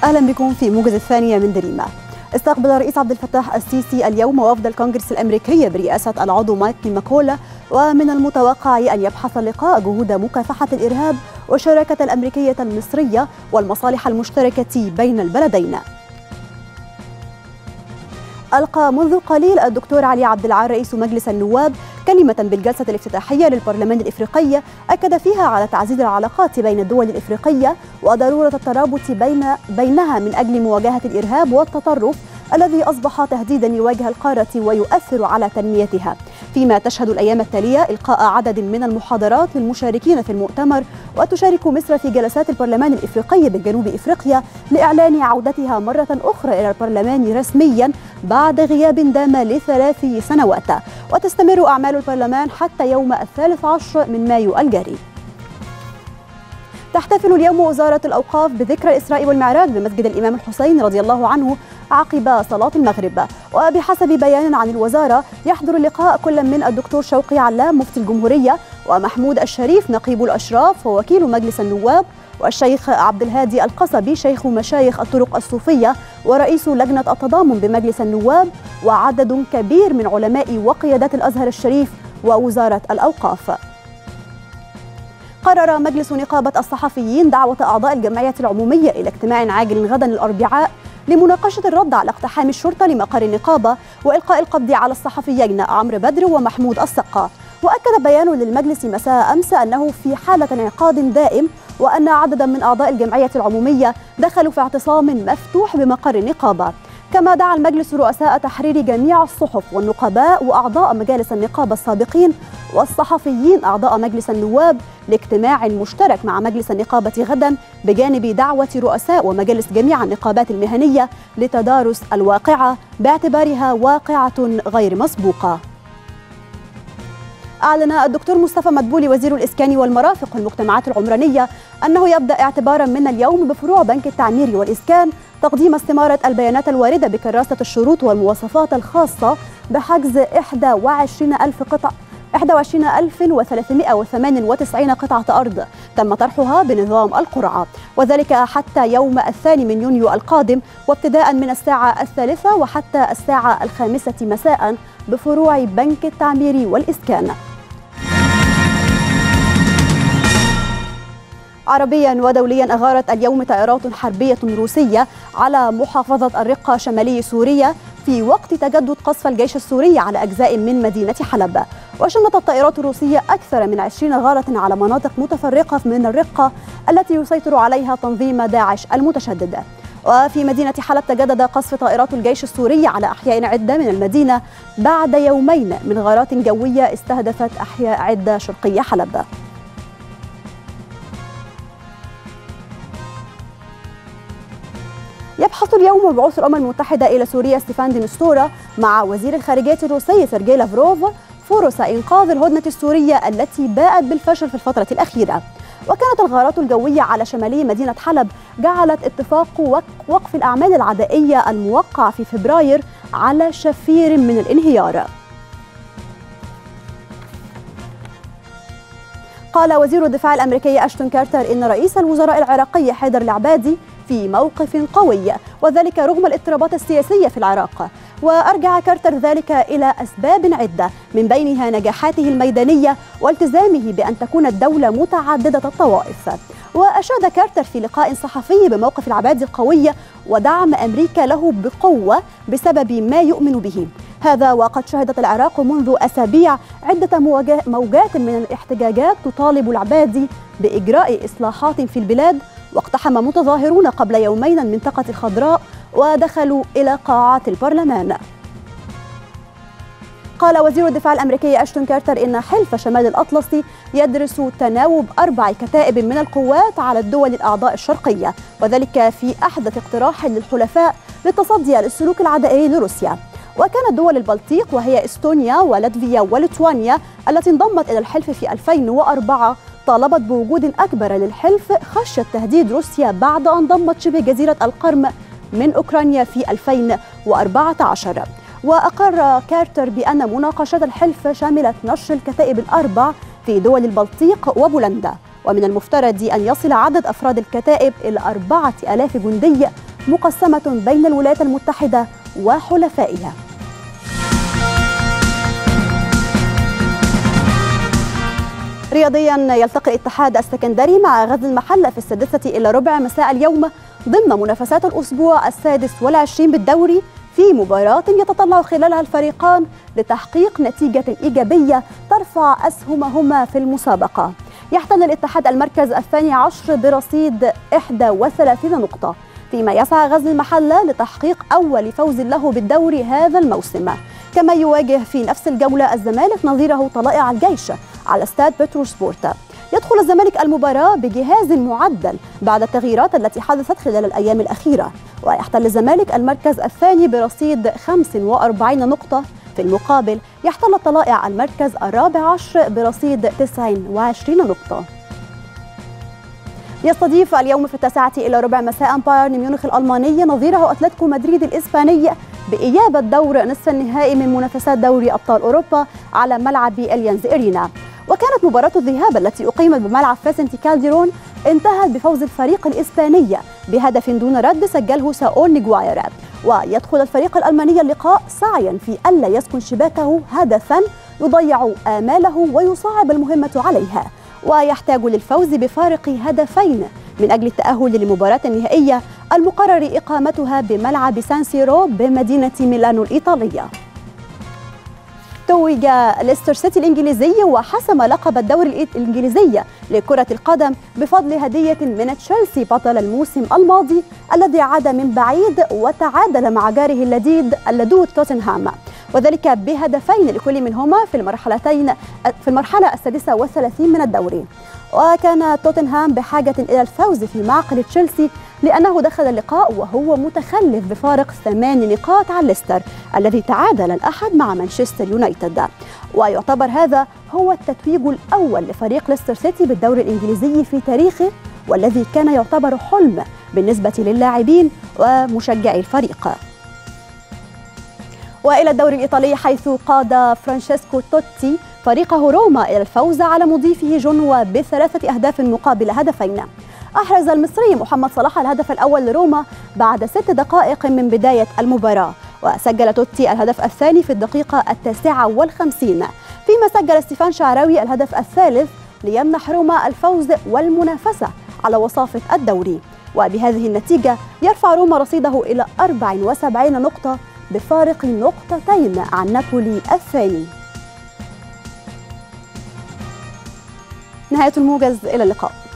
أهلا بكم في موجز الثانية من دريمة. استقبل الرئيس عبد الفتاح السيسي اليوم وفد الكونغرس الأمريكي برئاسة العضو مايكل ماكولا، ومن المتوقع أن يبحث اللقاء جهود مكافحة الإرهاب والشراكة الأمريكية المصرية والمصالح المشتركة بين البلدين. ألقى منذ قليل الدكتور علي عبد العال رئيس مجلس النواب كلمة بالجلسة الافتتاحية للبرلمان الإفريقي أكد فيها على تعزيز العلاقات بين الدول الإفريقية وضرورة الترابط بينها من أجل مواجهة الإرهاب والتطرف الذي أصبح تهديدا يواجه القارة ويؤثر على تنميتها، فيما تشهد الأيام التالية إلقاء عدد من المحاضرات للمشاركين في المؤتمر. وتشارك مصر في جلسات البرلمان الإفريقي بجنوب إفريقيا لإعلان عودتها مرة أخرى إلى البرلمان رسميا بعد غياب دام ل3 سنوات، وتستمر أعمال البرلمان حتى يوم 13 من مايو الجاري. تحتفل اليوم وزارة الأوقاف بذكرى الإسراء والمعراج بمسجد الإمام الحسين رضي الله عنه عقب صلاة المغرب. وبحسب بيان عن الوزارة يحضر اللقاء كل من الدكتور شوقي علام مفتي الجمهورية، ومحمود الشريف نقيب الأشراف ووكيل مجلس النواب، والشيخ عبد الهادي القصبي شيخ مشايخ الطرق الصوفية ورئيس لجنة التضامن بمجلس النواب، وعدد كبير من علماء وقيادات الأزهر الشريف ووزارة الأوقاف. قرر مجلس نقابة الصحفيين دعوة أعضاء الجمعية العمومية إلى اجتماع عاجل غدا الأربعاء لمناقشة الرد على اقتحام الشرطة لمقر النقابة وإلقاء القبض على الصحفيين عمرو بدر ومحمود السقا. وأكد بيان للمجلس مساء أمس أنه في حالة انعقاد دائم، وأن عددا من أعضاء الجمعية العمومية دخلوا في اعتصام مفتوح بمقر النقابة. كما دعا المجلس رؤساء تحرير جميع الصحف والنقباء وأعضاء مجالس النقابة السابقين والصحفيين أعضاء مجلس النواب لاجتماع مشترك مع مجلس النقابة غدا، بجانب دعوة رؤساء ومجالس جميع النقابات المهنية لتدارس الواقعة باعتبارها واقعة غير مسبوقة. أعلن الدكتور مصطفى مدبولي وزير الإسكان والمرافق والمجتمعات العمرانية أنه يبدأ اعتبارا من اليوم بفروع بنك التعمير والإسكان تقديم استمارة البيانات الواردة بكراسة الشروط والمواصفات الخاصة بحجز 21398 قطعة أرض تم طرحها بنظام القرعة، وذلك حتى يوم 2 من يونيو القادم، وابتداء من الساعة 3 وحتى الساعة 5 مساء بفروع بنك التعمير والإسكان. عربيا ودوليا أغارت اليوم طائرات حربية روسية على محافظة الرقة شمالي سوريا في وقت تجدد قصف الجيش السوري على أجزاء من مدينة حلب. وشنت الطائرات الروسية أكثر من 20 غارة على مناطق متفرقة من الرقة التي يسيطر عليها تنظيم داعش المتشدد. وفي مدينة حلب تجدد قصف طائرات الجيش السوري على أحياء عدة من المدينة بعد يومين من غارات جوية استهدفت أحياء عدة شرقية حلب. يبحث اليوم مبعوث الأمم المتحدة إلى سوريا ستيفان دي مستورا مع وزير الخارجية الروسي سيرجي لافروف فرص إنقاذ الهدنة السورية التي باءت بالفشل في الفترة الأخيرة. وكانت الغارات الجوية على شمالي مدينة حلب جعلت اتفاق وقف الأعمال العدائية الموقع في فبراير على شفير من الانهيار. قال وزير الدفاع الأمريكي أشتون كارتر إن رئيس الوزراء العراقي حيدر العبادي في موقف قوي، وذلك رغم الاضطرابات السياسية في العراق. وأرجع كارتر ذلك إلى أسباب عدة من بينها نجاحاته الميدانية والتزامه بأن تكون الدولة متعددة الطوائف. وأشاد كارتر في لقاء صحفي بموقف العبادي القوي ودعم أمريكا له بقوة بسبب ما يؤمن به. هذا وقد شهدت العراق منذ أسابيع عدة موجات من الاحتجاجات تطالب العبادي بإجراء إصلاحات في البلاد، واقتحم متظاهرون قبل يومين المنطقة الخضراء ودخلوا إلى قاعات البرلمان. قال وزير الدفاع الأمريكي أشتون كارتر إن حلف شمال الأطلسي يدرس تناوب 4 كتائب من القوات على الدول الأعضاء الشرقية، وذلك في أحدث اقتراح للحلفاء للتصدي للسلوك العدائي لروسيا. وكانت دول البلطيق وهي إستونيا ولاتفيا وليتوانيا التي انضمت إلى الحلف في 2004 طالبت بوجود أكبر للحلف خشية تهديد روسيا بعد أن ضمت شبه جزيرة القرم من أوكرانيا في 2014. وأقر كارتر بأن مناقشات الحلف شملت نشر الكتائب ال4 في دول البلطيق وبولندا، ومن المفترض أن يصل عدد أفراد الكتائب إلى 4000 جندي مقسمة بين الولايات المتحدة وحلفائها. رياضيا، يلتقي الاتحاد السكندري مع غزل المحلة في 6:15 مساء اليوم ضمن منافسات الأسبوع 26 بالدوري في مباراة يتطلع خلالها الفريقان لتحقيق نتيجة إيجابية ترفع أسهمهما في المسابقة. يحتل الاتحاد المركز الثاني عشر برصيد 31 نقطة، فيما يسعى غزل المحلة لتحقيق أول فوز له بالدوري هذا الموسم. كما يواجه في نفس الجولة الزمالك نظيره طلائع الجيش على استاد بتروسبورت. يدخل الزمالك المباراة بجهاز معدل بعد التغييرات التي حدثت خلال الأيام الأخيرة، ويحتل الزمالك المركز الثاني برصيد 45 نقطة. في المقابل يحتل الطلائع المركز الرابع عشر برصيد 29 نقطة. يستضيف اليوم في 9:15 مساء بايرن ميونخ الألماني نظيره أتلتيكو مدريد الإسباني بإيابة دور نصف النهائي من منافسات دوري أبطال أوروبا على ملعب اليانز إرينا. وكانت مباراة الذهاب التي أقيمت بملعب فيسنتي كالديرون انتهت بفوز الفريق الإسباني بهدف دون رد سجله ساول نيغواير. ويدخل الفريق الألماني اللقاء سعيا في ألا يسكن شباكه هدفا يضيع آماله ويصعب المهمة عليها، ويحتاج للفوز بفارق هدفين من أجل التأهل للمباراة النهائية المقرر إقامتها بملعب سان سيرو بمدينة ميلانو الإيطالية. توج ليستر سيتي الإنجليزي وحسم لقب الدوري الإنجليزي لكرة القدم بفضل هدية من تشيلسي بطل الموسم الماضي الذي عاد من بعيد وتعادل مع جاره اللدود توتنهام، وذلك بهدفين لكل منهما في المرحلة 36 من الدوري. وكان توتنهام بحاجة إلى الفوز في معقل تشيلسي لأنه دخل اللقاء وهو متخلف بفارق 8 نقاط عن ليستر الذي تعادل الأحد مع مانشستر يونايتد. ويعتبر هذا هو التتويج الأول لفريق ليستر سيتي بالدوري الإنجليزي في تاريخه، والذي كان يعتبر حلم بالنسبة للاعبين ومشجعي الفريق. وإلى الدوري الإيطالي، حيث قاد فرانشيسكو توتي فريقه روما إلى الفوز على مضيفه جنوا ب3 أهداف مقابل هدفين. أحرز المصري محمد صلاح الهدف الأول لروما بعد 6 دقائق من بداية المباراة، وسجل توتي الهدف الثاني في الدقيقة 59، فيما سجل ستيفان شعراوي الهدف الثالث ليمنح روما الفوز والمنافسة على وصافة الدوري. وبهذه النتيجة يرفع روما رصيده إلى 74 نقطة بفارق نقطتين عن نابولي الثاني. نهاية الموجز، إلى اللقاء.